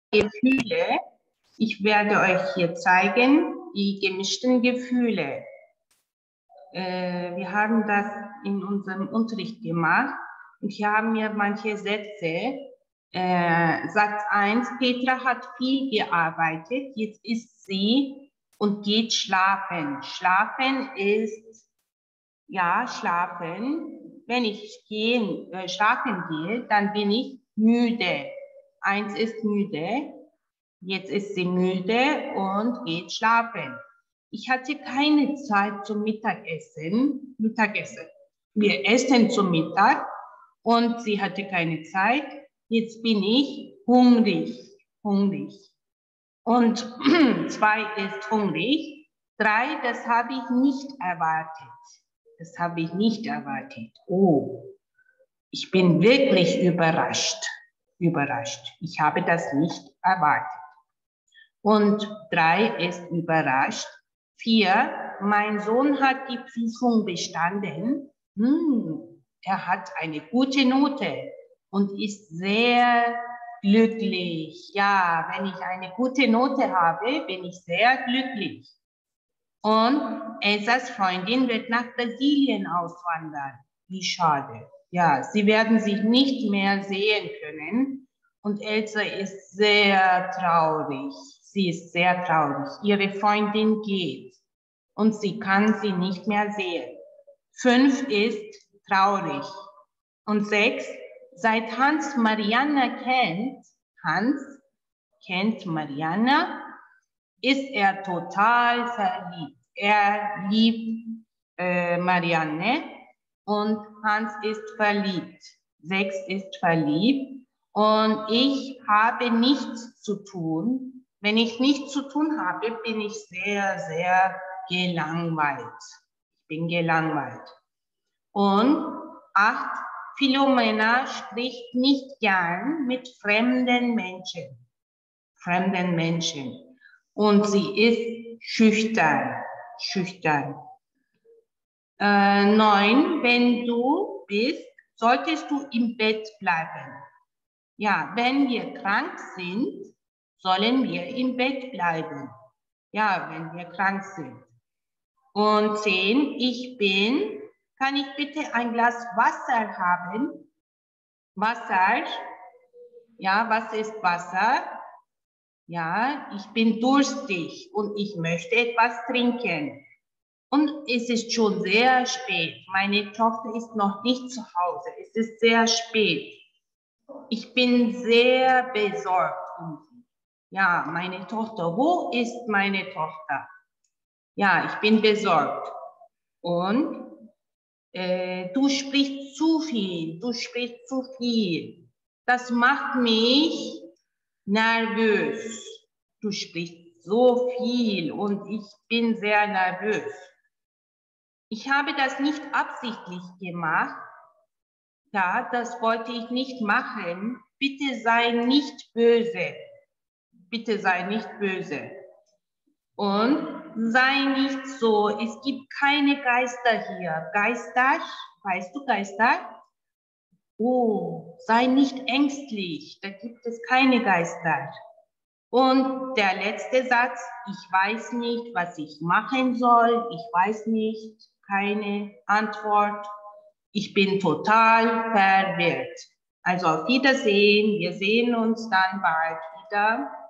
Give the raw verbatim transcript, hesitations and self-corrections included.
Gefühle. Ich werde euch hier zeigen, die gemischten Gefühle. Äh, wir haben das in unserem Unterricht gemacht und hier haben wir manche Sätze. Äh, Satz eins, Petra hat viel gearbeitet, jetzt ist sie und geht schlafen. Schlafen ist, ja, schlafen. Wenn ich gehen, äh, schlafen gehe, dann bin ich müde. Eins ist müde, jetzt ist sie müde und geht schlafen. Ich hatte keine Zeit zum Mittagessen. Mittagessen. Wir essen zum Mittag und sie hatte keine Zeit. Jetzt bin ich hungrig. Hungrig. Und zwei ist hungrig. Drei, das habe ich nicht erwartet. Das habe ich nicht erwartet. Oh, ich bin wirklich überrascht. Überrascht. Ich habe das nicht erwartet. Und drei ist überrascht. Vier, mein Sohn hat die Prüfung bestanden. Hm, er hat eine gute Note und ist sehr glücklich. Ja, wenn ich eine gute Note habe, bin ich sehr glücklich. Und Elsas Freundin wird nach Brasilien auswandern. Wie schade. Ja, sie werden sich nicht mehr sehen können. Und Elsa ist sehr traurig. Sie ist sehr traurig. Ihre Freundin geht und sie kann sie nicht mehr sehen. Fünf ist traurig. Und sechs, seit Hans Marianna kennt, Hans kennt Marianna, ist er total verliebt. Er liebt äh, Marianne und Hans ist verliebt. Sechs ist verliebt und ich habe nichts zu tun. Wenn ich nichts zu tun habe, bin ich sehr, sehr gelangweilt. Ich bin gelangweilt. Und acht, Philomena spricht nicht gern mit fremden Menschen. Fremden Menschen. Und sie ist schüchtern. Schüchtern. Äh, neun, wenn du bist, solltest du im Bett bleiben. Ja, wenn wir krank sind, sollen wir im Bett bleiben. Ja, wenn wir krank sind. Und zehn, ich bin, kann ich bitte ein Glas Wasser haben? Wasser. Ja, was ist Wasser? Ja, ich bin durstig und ich möchte etwas trinken. Und es ist schon sehr spät. Meine Tochter ist noch nicht zu Hause. Es ist sehr spät. Ich bin sehr besorgt um sie. Ja, meine Tochter, wo ist meine Tochter? Ja, ich bin besorgt. Und äh, du sprichst zu viel, du sprichst zu viel. Das macht mich nervös. Du sprichst so viel und ich bin sehr nervös. Ich habe das nicht absichtlich gemacht. Ja, das wollte ich nicht machen. Bitte sei nicht böse. Bitte sei nicht böse. Und sei nicht so, es gibt keine Geister hier. Geister, weißt du Geister? Oh, sei nicht ängstlich, da gibt es keine Geister. Und der letzte Satz, ich weiß nicht, was ich machen soll, ich weiß nicht, keine Antwort, ich bin total verwirrt. Also auf Wiedersehen, wir sehen uns dann bald wieder.